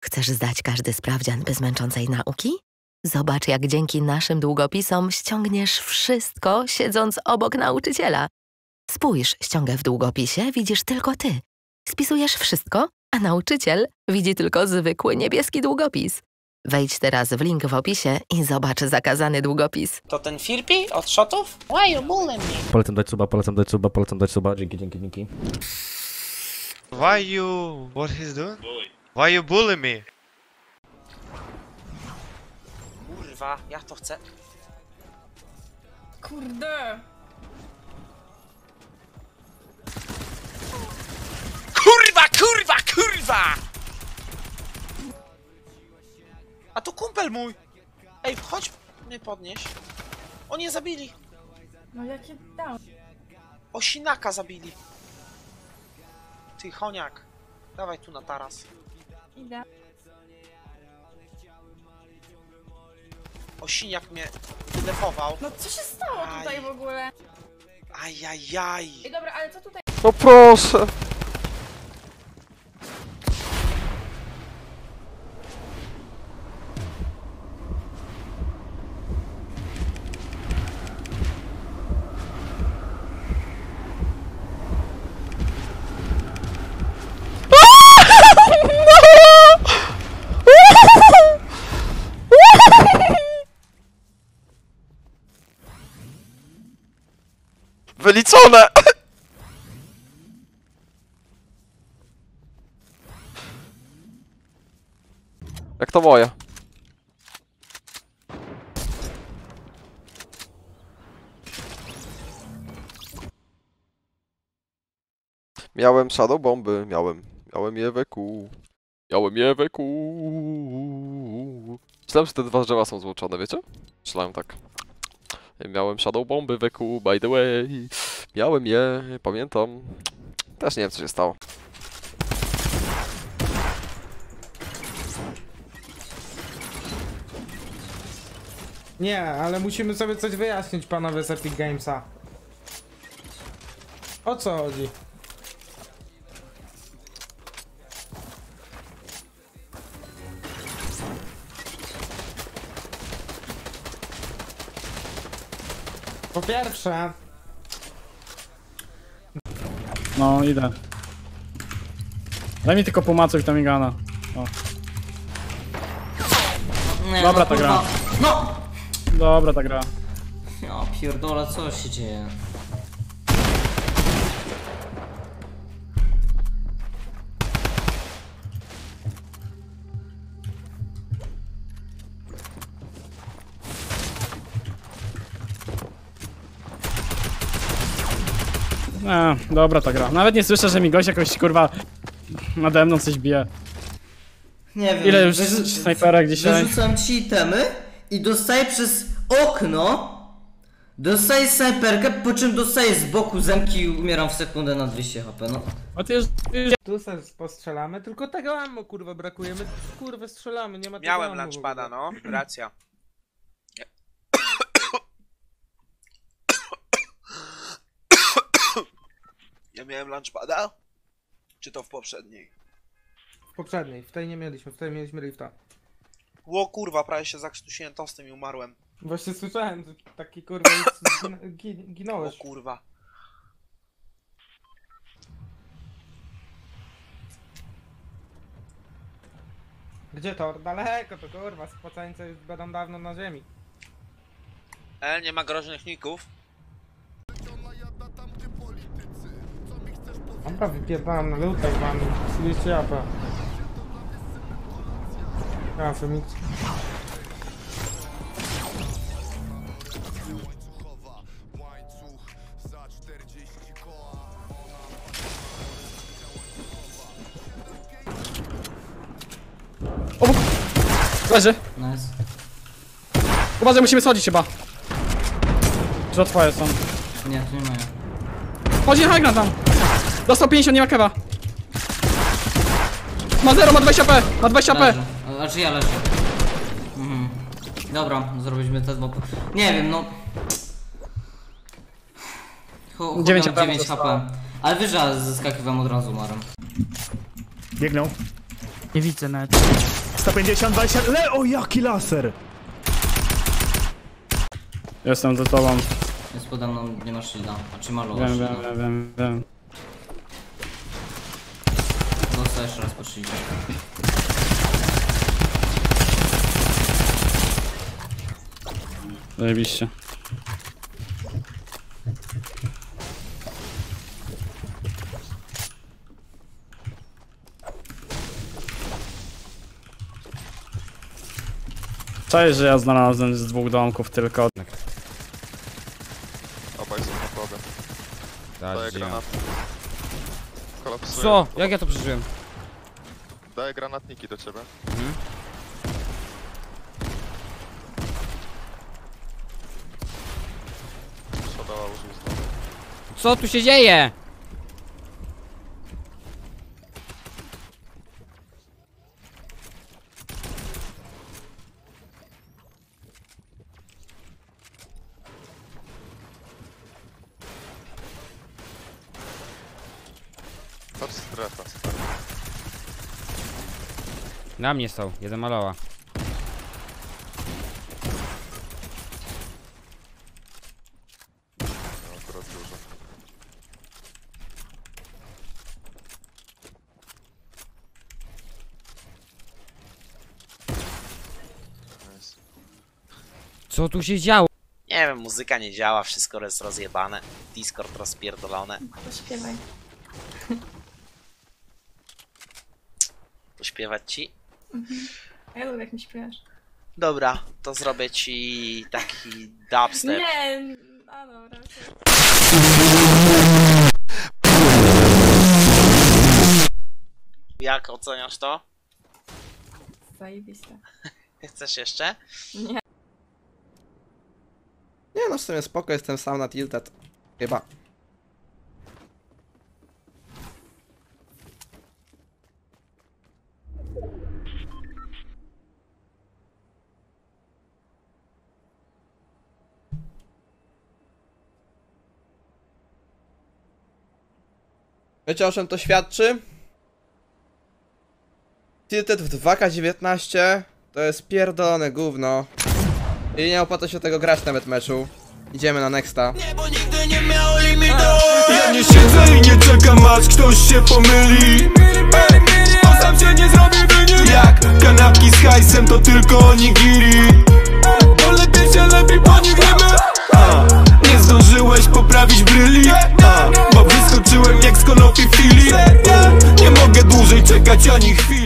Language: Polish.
Chcesz zdać każdy sprawdzian bez męczącej nauki? Zobacz, jak dzięki naszym długopisom ściągniesz wszystko, siedząc obok nauczyciela. Spójrz, ściągę w długopisie widzisz tylko ty. Spisujesz wszystko, a nauczyciel widzi tylko zwykły niebieski długopis. Wejdź teraz w link w opisie i zobacz zakazany długopis. To ten Firpi od shotów? Why you bullying me? Polecam dać suba. Dzięki. Why you... What he's doing? Bully. Why you bully me? Kurwa, ja to chcę. Kurde! Kurwa! A to kumpel mój! Ej, chodź mnie podnieś. Oni je zabili. No jakie dał? Osinaka zabili. Ty, choniak. Dawaj tu na taras. Idę. Osiniak mnie defował. No co się stało tutaj w ogóle? Ajajaj. Ej, dobra, ale co tutaj? No proszę! Wyliczone! Jak to moje? Miałem shadow bomby, miałem je we kół. Myślałem, że te dwa drzewa są złączone, wiecie? Myślałem tak. Miałem shadow bomby we kół, by the way. Miałem je, pamiętam. Też nie wiem, co się stało. Nie, ale musimy sobie coś wyjaśnić, panowie z Epic Gamesa. O co chodzi? Po pierwsze... No, idę. Daj mi tylko pomacać Tamigana. O. Nie, Dobra no, ta gra. No! Dobra ta gra. Ja pierdolę, co się dzieje? Dobra ta gra. Nawet nie słyszę, że mi gość jakoś kurwa nade mną coś bije. Nie wiem. Ile już snajperek dzisiaj? Wyrzucam ci itemy i dostaję przez okno. Dostaję snajperkę, po czym dostaję z boku zemki i umieram w sekundę na 200 HP, no. A ty już... Tu sobie postrzelamy, tylko tego ammo kurwa brakuje, my kurwa strzelamy, nie ma tego Miałem ammo lunchpada, no. Racja. Ja miałem lunchpada? Czy to w poprzedniej? W poprzedniej, w tej nie mieliśmy, w tej mieliśmy rifta. Ło kurwa, prawie się zakrztusiłem tostem i umarłem. Właśnie słyszałem, że taki kurwa O ginąłeś. kurwa. Gdzie to? Daleko to kurwa, spłacańce już będą dawno na ziemi. Nie ma groźnych ników. Dobra, wypierdalam na lutę z wami, 30 AP. Ja, Femix. Obok! Leży! Nice. Uważaj, musimy schodzić chyba. Że twoje są. Nie, tu nie mają. Chodzi Hagna tam! Dostał 50, nie ma kewa. Ma 0, ma 20 AP! Ma 20 AP! Leży. Znaczy ja leżę. Mhm. Dobra, zrobiliśmy te dwa. Nie wiem, no. 9 HP. 9 HP. Ale wiesz, że zeskakiwałem od razu umarłem. Biegną. Nie widzę nawet. 150, 20... O, jaki laser! Jestem za tobą. Jest pode mną, nie ma shielda. A czy ma low Wiem, shielda? wiem. Został jeszcze raz po shieldzie. Zajebiście. Cześć, że ja znalazłem z 2 domków tylko. Obaj są na probę. Daję granat. Kolapsuję. Co? Jak ja to przeżyłem? Daję granatniki do ciebie. Shadowa użył znowu. Co tu się dzieje? Patrz strefa, stary. Na mnie są, jeden maloła. No, akurat dużo. Nice. Co tu się działo? Nie wiem, muzyka nie działa, wszystko jest rozjebane. Discord rozpierdolone. Pośpiewaj. Pośpiewać ci? Ja lubię jak mi śpiewasz. Dobra, to zrobię ci taki dubstep. Nie! A dobra, okej. Jak oceniasz to? Zajebiste. Chcesz jeszcze? Nie. Nie no, w sumie spoko, jestem sam na tilted. Chyba. Wiecie, o czym to świadczy? Tilted w 2K19 to jest pierdolone gówno. I nie opłaca się tego grać nawet meczu. Idziemy na nexta. Ja nie siedzę i nie czekam, aż ktoś się pomyli. Bo sam się nie zrobi wynik. Jak kanapki z hajsem, to tylko onigiri. Bo lepiej się lepiej po nich wiemy. Nie zdążyłeś poprawić bryli. Bo wyskoczyłem jak z konopi w chwili. Nie mogę dłużej czekać ani chwili.